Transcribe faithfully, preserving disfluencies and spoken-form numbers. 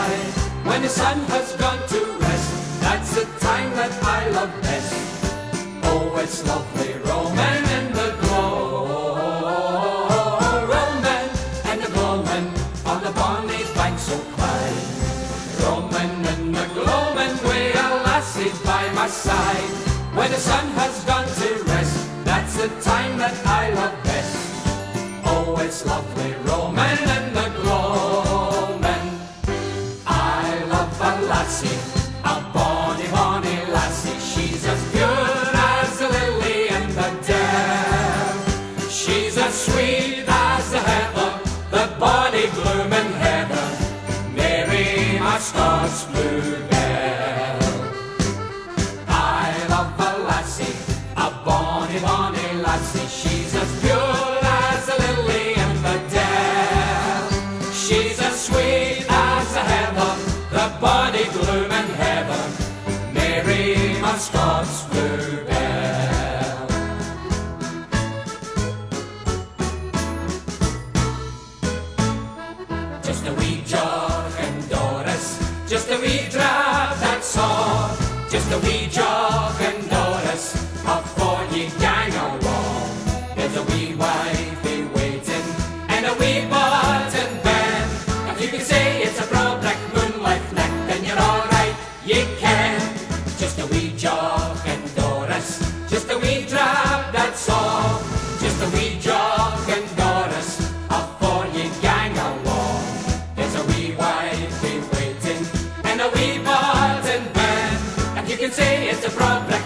side. When the sun has gone to rest, that's the time that I love best. Oh, it's lovely roaming in the glow, roaming and the glowing on the bonny banks of Clyde. Roaming in the glowing way, a lassie by my side. When the sun has gone to rest, that's the time that I love best. Oh, it's lovely roaming in the gloaming. I love a lassie, a bonny, bonny lassie. She's as pure as the lily in the dell. She's as sweet as the heather, the bonny blooming heather, Mary, my Scots bluebell. I love a lassie, a bonny, bonny lassie. She's as pure as the lily in the dell. She's as sweet as the heather, the bonny blooming heather, Mary, my Scots bluebell. Just a wee jog and Doris, just a wee drab that's all. Just a wee jog and Doris, afore ye gang along. There's a wee wifey waiting and a wee button ben. If you can say it's a broad black moonlight neck, then you're alright, ye can. Just a wee jog and Doris, just a wee drab that's all. Just a wee jog and Doris, afore ye gang along. There's a wee wifey waiting and a wee button ben. You can say it's a broad